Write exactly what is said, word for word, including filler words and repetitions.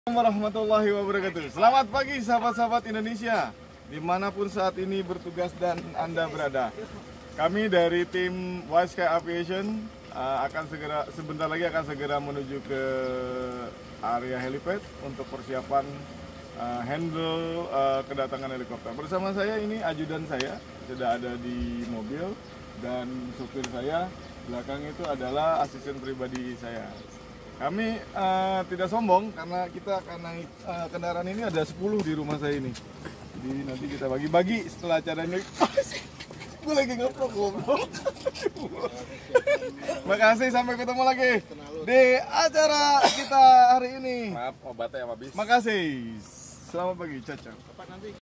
Warahmatullahi wabarakatuh. Selamat pagi sahabat-sahabat Indonesia, dimanapun saat ini bertugas dan Anda berada. Kami dari tim Wisekai Aviation uh, akan segera sebentar lagi akan segera menuju ke area helipad untuk persiapan uh, handle uh, kedatangan helikopter. Bersama saya ini ajudan saya sudah ada di mobil, dan supir saya belakang itu adalah asisten pribadi saya. Kami uh, tidak sombong karena kita akan naik uh, kendaraan ini, ada sepuluh di rumah saya ini. Jadi nanti kita bagi-bagi setelah acaranya. Gue lagi ngeplok goblok. Makasih, sampai ketemu lagi di acara kita hari ini. Maaf, obatnya habis. Makasih. Selamat pagi, Caca.